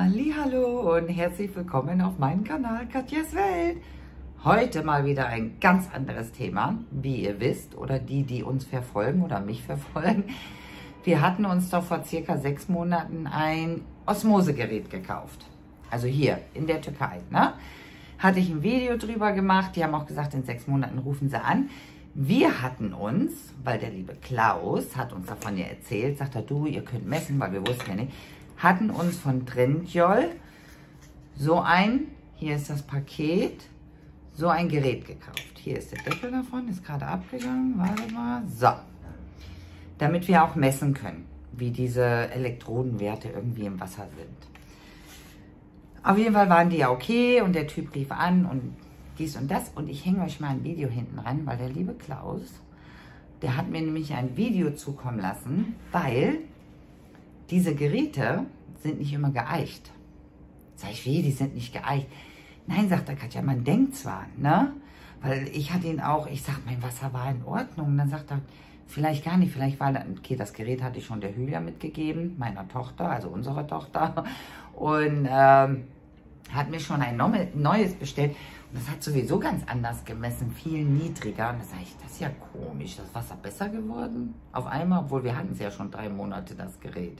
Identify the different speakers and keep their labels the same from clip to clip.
Speaker 1: Hallihallo und herzlich willkommen auf meinem Kanal Katjas Welt. Heute mal wieder ein ganz anderes Thema, wie ihr wisst, oder die uns verfolgen oder mich verfolgen. Wir hatten uns doch vor circa 6 Monaten ein Osmosegerät gekauft. Also hier in der Türkei, ne? Hatte ich ein Video drüber gemacht. Die haben auch gesagt, in 6 Monaten rufen sie an. Wir hatten uns, weil der liebe Klaus hat uns davon ja erzählt, sagt er, du, ihr könnt messen, weil wir wussten ja nicht, hatten uns von Trendyol so ein, hier ist das Paket, so ein Gerät gekauft. Hier ist der Deckel davon, ist gerade abgegangen, warte mal, so. Damit wir auch messen können, wie diese Elektrodenwerte irgendwie im Wasser sind. Auf jeden Fall waren die ja okay und der Typ rief an und dies und das. Und ich hänge euch mal ein Video hinten ran, weil der liebe Klaus, der hat mir nämlich ein Video zukommen lassen, weil diese Geräte sind nicht immer geeicht. Sag ich, wie, die sind nicht geeicht? Nein, sagt der Katja, man denkt zwar, ne? Weil ich hatte ihn auch, ich sag, mein Wasser war in Ordnung. Und dann sagt er, vielleicht gar nicht, vielleicht war, okay, das Gerät hatte ich schon der Julia mitgegeben, meiner Tochter, also unserer Tochter. Und hat mir schon ein neues bestellt. Und das hat sowieso ganz anders gemessen, viel niedriger. Und da sage ich, das ist ja komisch, das Wasser besser geworden? Auf einmal, obwohl wir hatten es ja schon 3 Monate, das Gerät.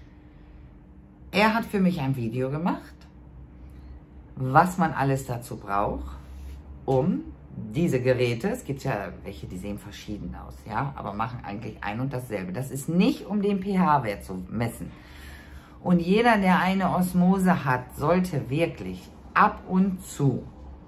Speaker 1: Er hat für mich ein Video gemacht, was man alles dazu braucht, um diese Geräte, es gibt ja welche, die sehen verschieden aus, ja, aber machen eigentlich ein und dasselbe. Das ist nicht, um den pH-Wert zu messen. Und jeder, der eine Osmose hat, sollte wirklich ab und zu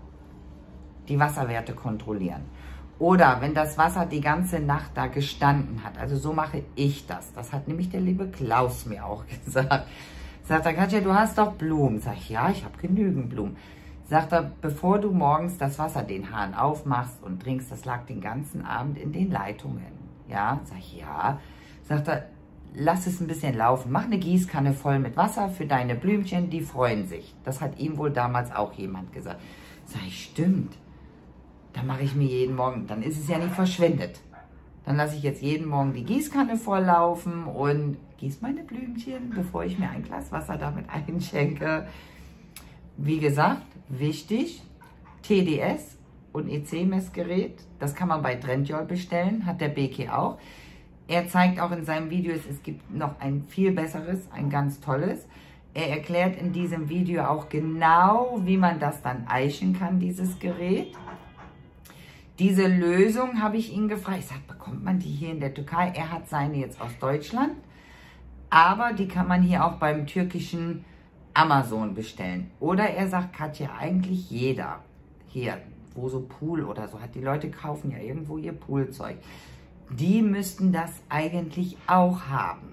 Speaker 1: die Wasserwerte kontrollieren. Oder wenn das Wasser die ganze Nacht da gestanden hat, also so mache ich das. Das hat nämlich der liebe Klaus mir auch gesagt. Sagt er, Katja, du hast doch Blumen. Sag ich, ja, ich habe genügend Blumen. Sagt er, bevor du morgens das Wasser, den Hahn aufmachst und trinkst, das lag den ganzen Abend in den Leitungen. Ja, sag ich, ja. Sagt er, lass es ein bisschen laufen. Mach eine Gießkanne voll mit Wasser für deine Blümchen, die freuen sich. Das hat ihm wohl damals auch jemand gesagt. Sag ich, stimmt. Dann mache ich mir jeden Morgen, dann ist es ja nicht verschwendet. Dann lasse ich jetzt jeden Morgen die Gießkanne volllaufen und gieße meine Blümchen, bevor ich mir ein Glas Wasser damit einschenke. Wie gesagt, wichtig, TDS und EC-Messgerät, das kann man bei Trendyol bestellen, hat der Beki auch. Er zeigt auch in seinem Video, es gibt noch ein viel besseres, ein ganz tolles. Er erklärt in diesem Video auch genau, wie man das dann eichen kann, dieses Gerät. Diese Lösung habe ich ihn gefragt. Ich sage, bekommt man die hier in der Türkei? Er hat seine jetzt aus Deutschland, aber die kann man hier auch beim türkischen Amazon bestellen. Oder er sagt, Katja, eigentlich jeder hier, wo so Pool oder so hat, die Leute kaufen ja irgendwo ihr Poolzeug. Die müssten das eigentlich auch haben.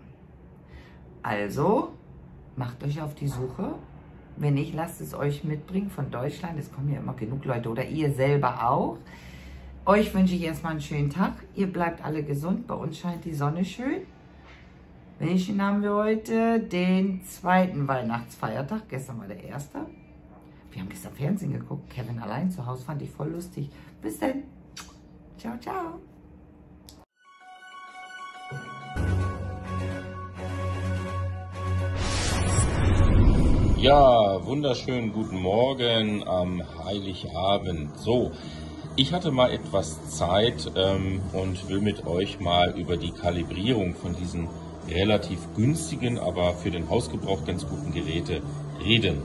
Speaker 1: Also macht euch auf die Suche. Wenn nicht, lasst es euch mitbringen von Deutschland. Es kommen ja immer genug Leute oder ihr selber auch. Euch wünsche ich erstmal einen schönen Tag. Ihr bleibt alle gesund. Bei uns scheint die Sonne schön. Welchen haben wir heute? Den 2. Weihnachtsfeiertag. Gestern war der 1. Wir haben gestern Fernsehen geguckt. Kevin allein zu Hause, fand ich voll lustig. Bis dann. Ciao, ciao.
Speaker 2: Ja, wunderschönen guten Morgen am Heiligabend. So, ich hatte mal etwas Zeit und will mit euch mal über die Kalibrierung von diesen relativ günstigen, aber für den Hausgebrauch ganz guten Geräte reden.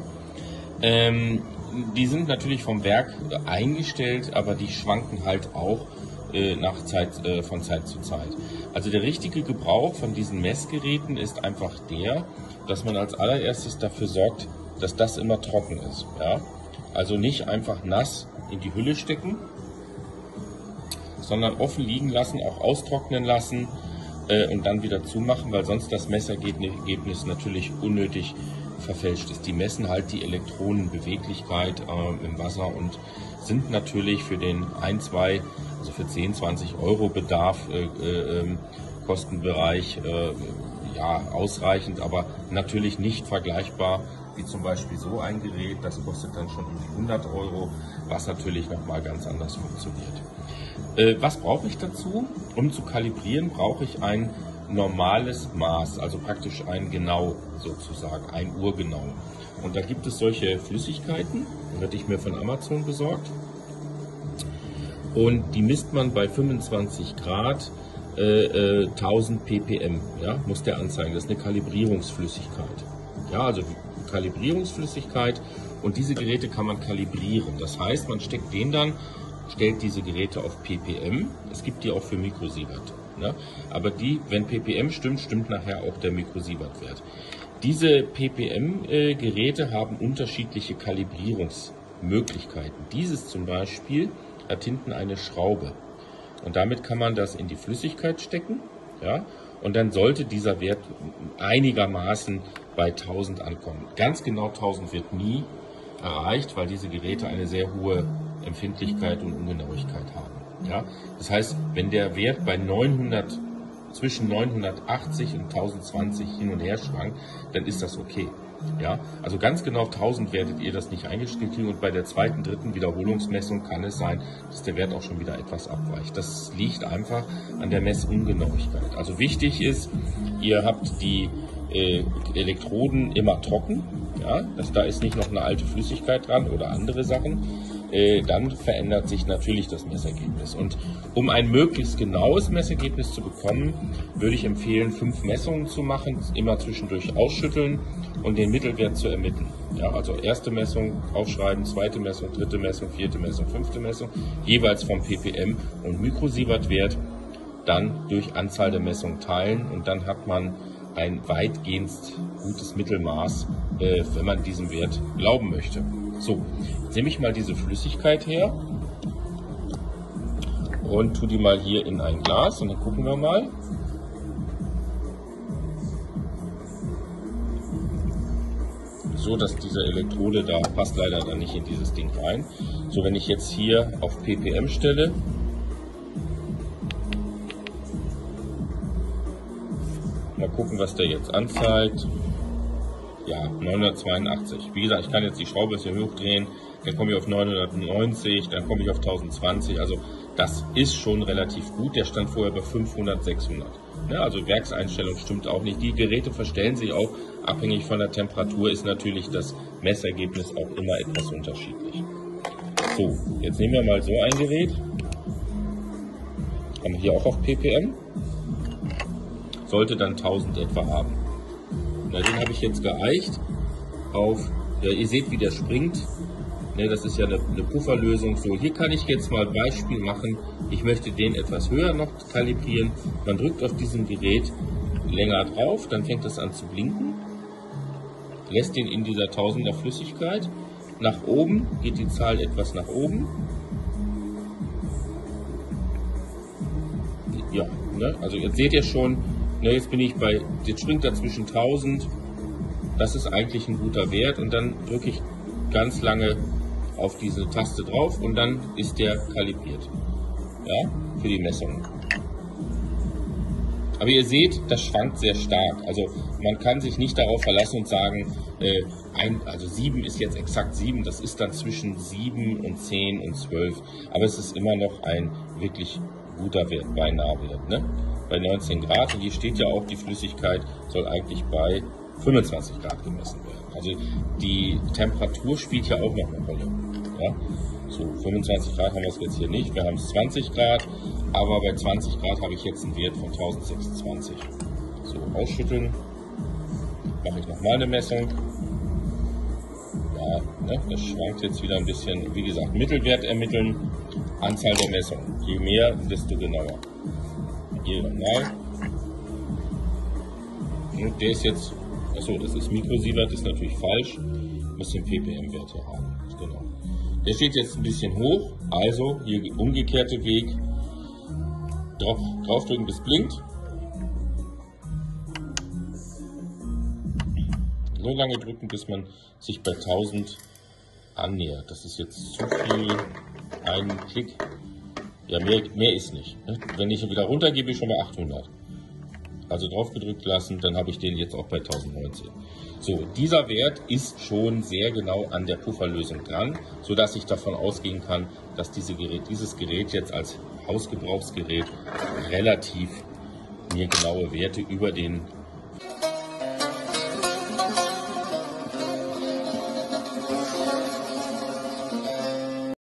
Speaker 2: Die sind natürlich vom Werk eingestellt, aber die schwanken halt auch von Zeit zu Zeit. Also der richtige Gebrauch von diesen Messgeräten ist einfach der, dass man als allererstes dafür sorgt, dass das immer trocken ist. Ja? Also nicht einfach nass in die Hülle stecken, sondern offen liegen lassen, auch austrocknen lassen und dann wieder zumachen, weil sonst das Messergebnis natürlich unnötig verfälscht ist. Die messen halt die Elektronenbeweglichkeit im Wasser und sind natürlich für den 1, 2, also für 10, 20 Euro Bedarf, Kostenbereich, ja, ausreichend, aber natürlich nicht vergleichbar wie zum Beispiel so ein Gerät. Das kostet dann schon um die 100 Euro, was natürlich nochmal ganz anders funktioniert. Was brauche ich dazu? Um zu kalibrieren, brauche ich ein normales Maß, also praktisch ein Genau sozusagen, ein Urgenau. Und da gibt es solche Flüssigkeiten, die hatte ich mir von Amazon besorgt. Und die misst man bei 25 Grad 1000 ppm, ja, muss der anzeigen. Das ist eine Kalibrierungsflüssigkeit. Ja, also Kalibrierungsflüssigkeit, und diese Geräte kann man kalibrieren. Das heißt, man stellt diese Geräte auf ppm. Es gibt die auch für Mikrosievert. Ne? Aber wenn ppm stimmt, stimmt nachher auch der Mikrosievert-Wert. Diese ppm-Geräte haben unterschiedliche Kalibrierungsmöglichkeiten. Dieses zum Beispiel hat hinten eine Schraube. Und damit kann man das in die Flüssigkeit stecken. Ja? Und dann sollte dieser Wert einigermaßen bei 1000 ankommen. Ganz genau 1000 wird nie erreicht, weil diese Geräte eine sehr hohe Empfindlichkeit und Ungenauigkeit haben. Ja? Das heißt, wenn der Wert bei zwischen 980 und 1020 hin und her schwankt, dann ist das okay. Ja? Also ganz genau 1000 werdet ihr das nicht eingestellt kriegen, und bei der zweiten, dritten Wiederholungsmessung kann es sein, dass der Wert auch schon wieder etwas abweicht. Das liegt einfach an der Messungenauigkeit. Also wichtig ist, ihr habt die Elektroden immer trocken, ja? Da ist nicht noch eine alte Flüssigkeit dran oder andere Sachen. Dann verändert sich natürlich das Messergebnis. Und um ein möglichst genaues Messergebnis zu bekommen, würde ich empfehlen, 5 Messungen zu machen, immer zwischendurch ausschütteln und den Mittelwert zu ermitteln. Ja, also erste Messung aufschreiben, zweite Messung, dritte Messung, vierte Messung, fünfte Messung, jeweils vom ppm und Mikrosievertwert dann durch Anzahl der Messungen teilen, und dann hat man ein weitgehend gutes Mittelmaß, wenn man diesem Wert glauben möchte. So, jetzt nehme ich mal diese Flüssigkeit her und tue die mal hier in ein Glas, und dann gucken wir mal. So, dass diese Elektrode da passt leider dann nicht in dieses Ding rein. So, wenn ich jetzt hier auf ppm stelle, mal gucken, was der jetzt anzeigt. Ja, 982. Wie gesagt, ich kann jetzt die Schraube ein bisschen hochdrehen, dann komme ich auf 990, dann komme ich auf 1020. Also das ist schon relativ gut. Der stand vorher bei 500, 600. Ja, also Werkseinstellung stimmt auch nicht. Die Geräte verstellen sich auch, abhängig von der Temperatur ist natürlich das Messergebnis auch immer etwas unterschiedlich. So, jetzt nehmen wir mal so ein Gerät. Haben wir hier auch auf ppm. Sollte dann 1000 etwa haben. Na, den habe ich jetzt geeicht auf, ja, ihr seht, wie der springt. Ne, das ist ja eine Pufferlösung. So, hier kann ich jetzt mal ein Beispiel machen. Ich möchte den etwas höher noch kalibrieren. Man drückt auf diesem Gerät länger drauf, dann fängt es an zu blinken. Lässt den in dieser 1000er Flüssigkeit. Nach oben geht die Zahl etwas nach oben. Ja, ne, also jetzt seht ihr schon, ne, jetzt springt er zwischen 1000. Das ist eigentlich ein guter Wert, und dann drücke ich ganz lange auf diese Taste drauf und dann ist der kalibriert, ja, für die Messung. Aber ihr seht, das schwankt sehr stark. Also man kann sich nicht darauf verlassen und sagen, also 7 ist jetzt exakt 7, das ist dann zwischen 7 und 10 und 12. Aber es ist immer noch ein wirklich guter Wert, beinahe Wert, ne? Bei 19 Grad, und hier steht ja auch, die Flüssigkeit soll eigentlich bei 25 Grad gemessen werden. Also die Temperatur spielt ja auch noch eine Rolle. Ja? So, 25 Grad haben wir es jetzt hier nicht, wir haben es 20 Grad, aber bei 20 Grad habe ich jetzt einen Wert von 1026. So, ausschütteln, mache ich nochmal eine Messung. Ja, ne, das schwankt jetzt wieder ein bisschen. Wie gesagt, Mittelwert ermitteln, Anzahl der Messungen. Je mehr, desto genauer. Hier nochmal. Der ist jetzt, achso, das ist Mikrosievert, das ist natürlich falsch. Muss den ppm-Wert hier haben. Genau. Der steht jetzt ein bisschen hoch, also hier umgekehrte Weg. Draufdrücken, bis blinkt. So lange drücken, bis man sich bei 1000 annähert. Das ist jetzt zu viel, ein Klick. Ja, mehr ist nicht. Wenn ich wieder runtergehe, bin ich schon bei 800. Also drauf gedrückt lassen, dann habe ich den jetzt auch bei 1019. So, dieser Wert ist schon sehr genau an der Pufferlösung dran, sodass ich davon ausgehen kann, dass dieses Gerät jetzt als Hausgebrauchsgerät relativ mir genaue Werte über den